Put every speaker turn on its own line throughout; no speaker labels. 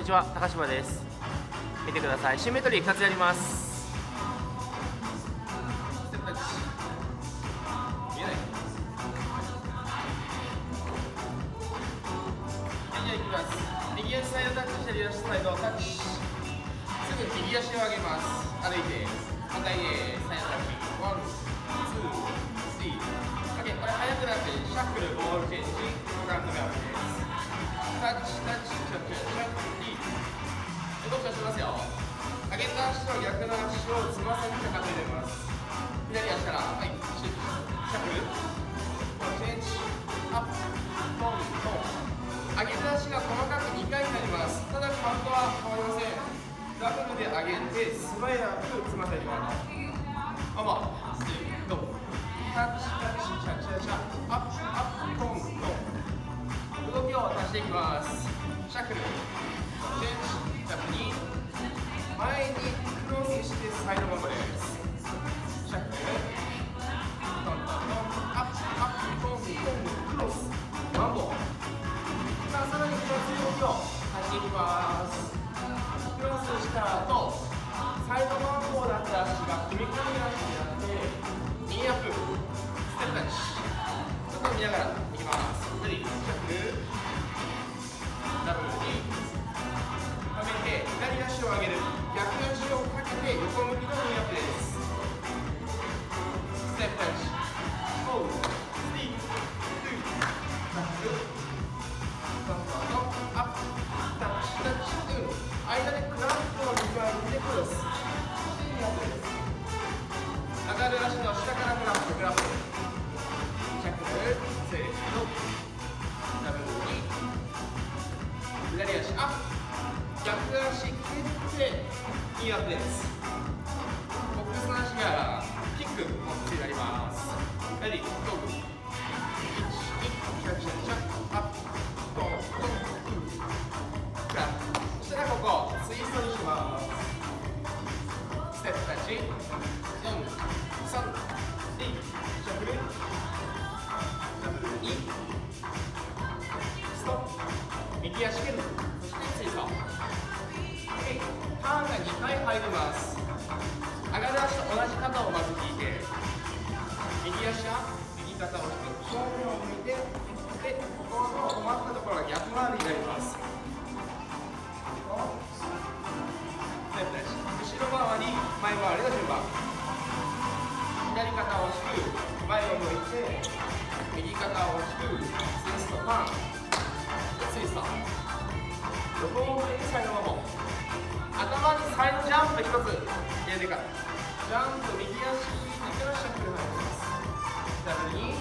にちは、高島です。見てください。シンメトリー2つやります。ステップタッチ。見えない。はい、じゃあいきます。右足サイドタッチ、左足サイドタッチ。すぐ右足を上げます。歩いて反対へサイドタッチ。ワン、ツー、スリー。オッケー。これ速くなってシャッフル、ボールチェンジ、カウントダウンです。タッチ、タッチ、シャッフル、シャッフル、リー。動作しますよ。上げた足と逆の足をつま先かかと入れます。左足から、はい、シャッフル、ボールチェンジ、アップ、トン、トン。上げた足が細かく2回になります。ただカウントは変わりません。ダブルで上げて素早くつま先側のアマー、ドン、タッチ、タッチ、シャッシャッシャッ、アップ、アップ、トン、トン。動きを足していきます。シャッフル、チェンジ、タップに前にクロスしてサイドマンボです。シャッフル、トントントン、アップ、アップ、トントン、クロス、マンボ。さあ、さらに2つ動きを足していきます。クロスした後、サイドマンボウだった足が踏み込み足になってニーアップ、ステップタッチ。ちょっと見ながらいきます。レディー、シャッフル、ダブルにはめて左足を上げる、逆足をかけて横向きのニーアップです。ステップタッチ、オー、スリー、ツー、タッチ、トントントン、アップ、タッチ、タッチ、間でクランプを2回入れてクロス。上がる足の下からクランプ、クランプ。シャッフル、せーの。ダブルに。左足アップ。逆足蹴ってニーアップです。ボックスの足がキックもついてあります。レディー、ゴー。1、2、シャッシャッシャッ、アップ。ドン、ドン、クランプ。ここツイストにします。ステップタッチ、4、3、2、シャッフル、ダブルにストップ、右足蹴る、そしてツイスト。ターンが2回入ります。上がる足と同じ肩をまず引いて、右足は右肩を引く、正面を向いて、で、ここの止まったところが逆回りになります。後ろ回り、前回りの順番。左肩を引く、前を向いて、右肩を引く、ツイスト、ターン、ツイスト。横を向いてサイドマンボウ。頭にサイドジャンプ1つ入れてから。ジャンプ、右足引いてからシャッフルになります。ダブルに、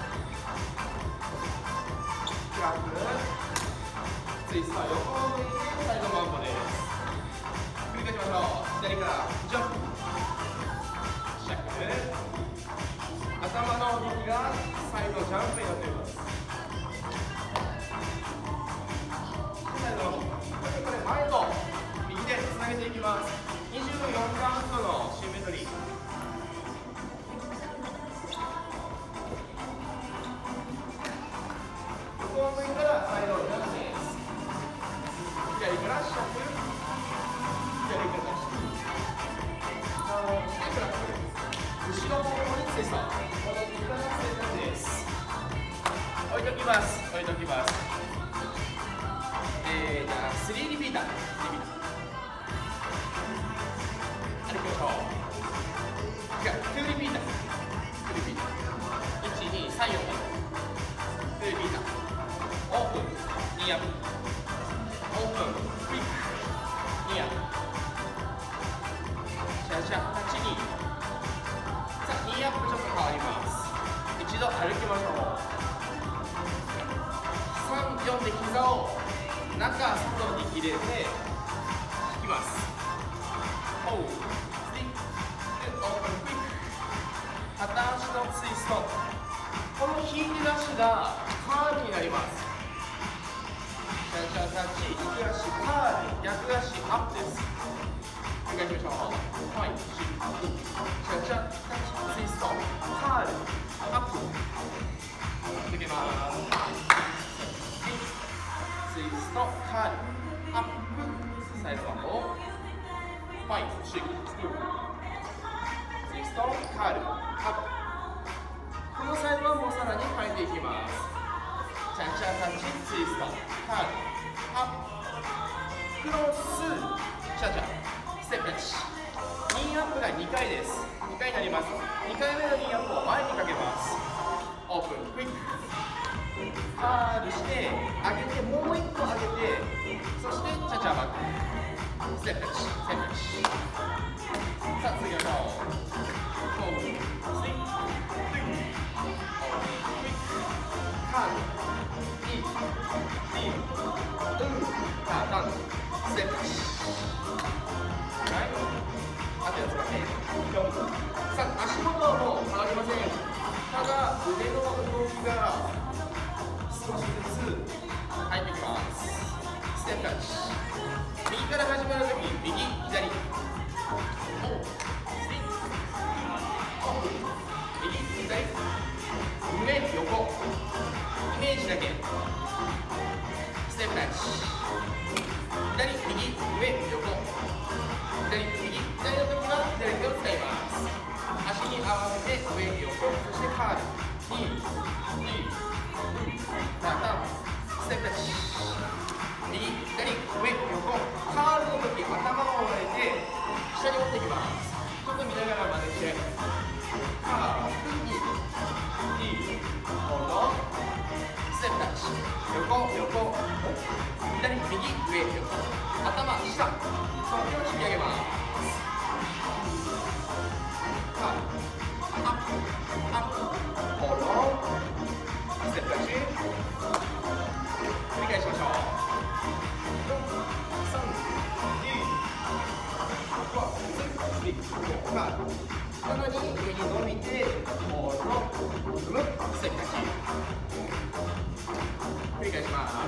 クラップ、ツイスト、横を向いてサイドマンボウです。繰り返しましょう。左からジャンプ、シャッフル、頭の動きがサイドジャンプになっています。サイド、これ前と右でつなげていきます。24カウントのシンメトリー。横を向いたらサイドジャンプです。左からシャッフル、左からシャッフル、後ろ方向にツイスト。この右からツイストです。置いときます。置いときます。じゃあ3リピーター。歩きましょう。じゃあ2リピーター。2リピーター。1、2、3、4。2リピーター。オープン。ニーアップ。オープン。クイック。ニーアップ。シャシャ、タッチに。さあ、ニーアップちょっと変わります。一度歩きましょう。3、4で膝を中、外に入れて引きます。オー、スリー、オープン、クイック。片足のツイスト。この引いてる足がカールになります。シャシャ、タッチ、右足カール、逆足アップです。繰り返しましょう。はい、シャシャ、タッチ、ツイスト、カール、アップ。抜けます。ツイスト、カール、アップ。 6、ツイスト、カール、アップ。このサイドはもうさらに変えていきます。チャチャタッチ、ツイスト、カール、アップ。クロス、チャチャ、ステップタッチ。ニーアップが2回です。2回になります。2回目のニーアップを前にかけます。オープン、クイック。カールして、上げて、もう1個上げて、そしてチャチャバック。ステップタッチ、ステップタッチ。さあ、次の方。オープン、スイッチ、クイック。カール、イン、イン、ターン、ステップタッチ。あとやつがね、さあ、足元はもう変わりません。ただ、腕の動きが少しずつ入ってきます。ステップタッチ。右から始まるとき、右、左。右、左。上、横。イメージだけ。ステップタッチ。左、右、上、横。左、右、左のときは左手を使います。足に合わせて上、横、そしてカール。ターン、ステップタッチ。右、左、上、横。カールのとき、頭を割れて下に持っていきます。ちょっと見ながら真似して。カール、ステップタッチ。横、横。左、右、上、横。頭、下。その手を引き上げます。アップ、アップ、アップ、フォロー、ステップタッチ。繰り返しましょう。3、2、1、2、カール。さらに上に伸びて、フォロー、ステップタッチ。繰り返します。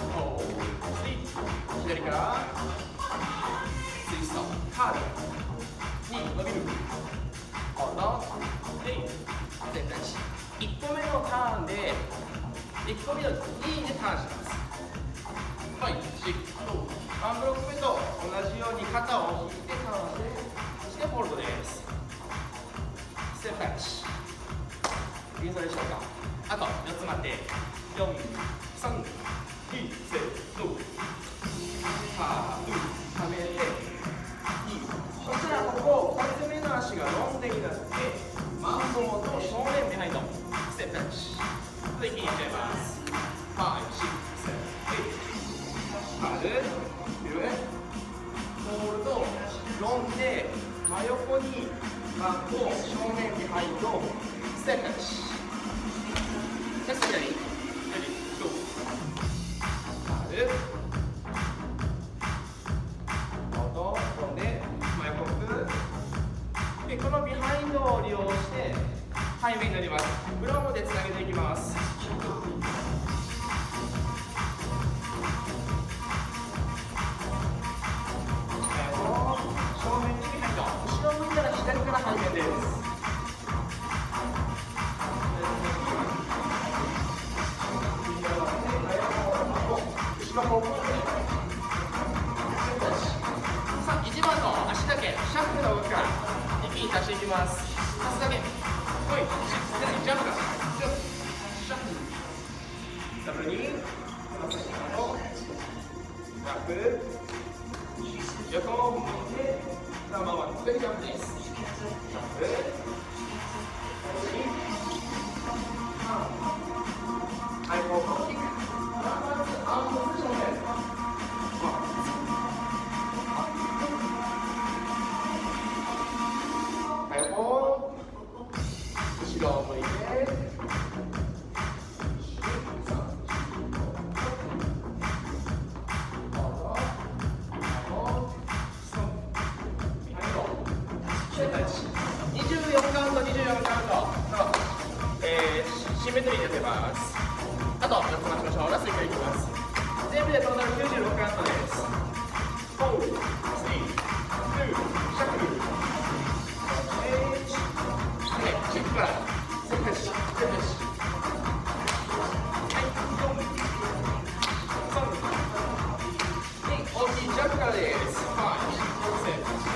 左からツイスト、カールに伸びる。フォロー、ステップタッチ。1個目のターンで、1個目の2でターンします。はい、ワンブロック目と同じように肩を引いてターンして、そしてホールドです。ステップタッチ。いいぞでしょうか。あと4つ待って。4、3、2、セット。はめて、そしたらここ2つ目の足がロンデになって、マンボウと正面ビハインド、ステップタッチ。一気にいっちゃいます。5、6、7、8。カール、ホールド、ロンで、真横にマンボウ、正面ビハインド、ステップタッチ。じゃあ左、左、ゴー。カール。このビハインドを利用して背面になります。ブローでつなげていきます。正面にビハインド。後ろ向いたら左から背面です。後ろ方向で。さあ、1番の足だけシャッフルの動きから。一気に足していきます。足すだけ。ほい。ジャンプから。ジャンプ。シャッフル。ダブルに。バック。横を向いて。ナンバーワン。これでジャンプです。ジャンプ。ダブルに。はい、こうキック。ナンバーツー、アウトポジションです。後ろを向いて、24カウント、24カウントの、シンメトリーで出ます。あと4つ待ちましょう。ラスト1回いきます。全部でトータル96カウントです。4、3、2、シャッフル。チェックからセットし、セットし。はい、4、3、2、大きいジャンプからです。5、6、7、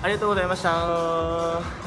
ありがとうございました。